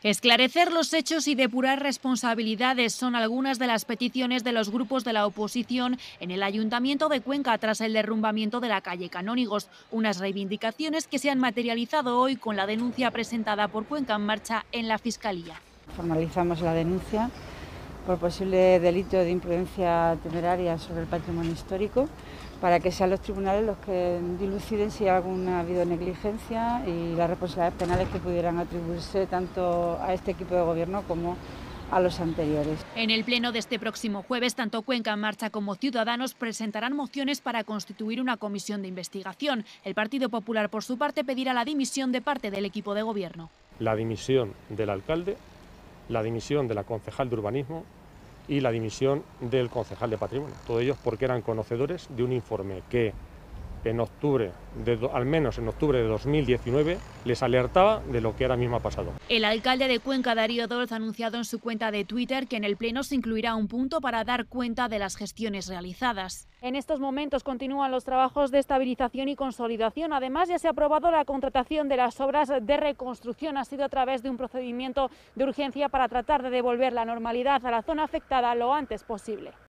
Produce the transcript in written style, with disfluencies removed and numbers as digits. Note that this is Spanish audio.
Esclarecer los hechos y depurar responsabilidades son algunas de las peticiones de los grupos de la oposición en el Ayuntamiento de Cuenca tras el derrumbamiento de la calle Canónigos, unas reivindicaciones que se han materializado hoy con la denuncia presentada por Cuenca en Marcha en la Fiscalía. Formalizamos la denuncia por posible delito de imprudencia temeraria sobre el patrimonio histórico para que sean los tribunales los que diluciden si ha habido negligencia y las responsabilidades penales que pudieran atribuirse tanto a este equipo de gobierno como a los anteriores. En el pleno de este próximo jueves, tanto Cuenca en Marcha como Ciudadanos presentarán mociones para constituir una comisión de investigación. El Partido Popular, por su parte, pedirá la dimisión de parte del equipo de gobierno. La dimisión del alcalde, la dimisión de la concejal de urbanismo y la dimisión del concejal de patrimonio. Todos ellos porque eran conocedores de un informe que al menos en octubre de 2019, les alertaba de lo que ahora mismo ha pasado. El alcalde de Cuenca, Darío Dolz, ha anunciado en su cuenta de Twitter que en el pleno se incluirá un punto para dar cuenta de las gestiones realizadas. En estos momentos continúan los trabajos de estabilización y consolidación. Además, ya se ha aprobado la contratación de las obras de reconstrucción. Ha sido a través de un procedimiento de urgencia para tratar de devolver la normalidad a la zona afectada lo antes posible.